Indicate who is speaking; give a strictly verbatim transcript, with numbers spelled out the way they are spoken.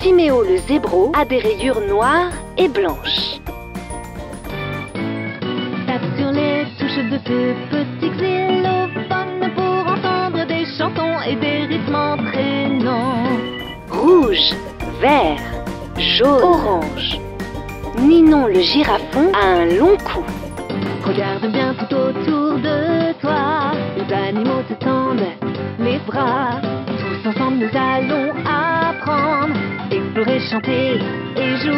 Speaker 1: Timéo le zébro a des rayures noires et blanches.
Speaker 2: Tape sur les touches de ce petit xylophone pour entendre des chansons et des rythmes entraînants.
Speaker 1: Rouge, vert, jaune, orange. Ninon le girafon a un long cou.
Speaker 2: Regarde bien tout autour de toi, les animaux te tendent les bras. Tous ensemble nous allons apprendre, explorer, chanter et jouer.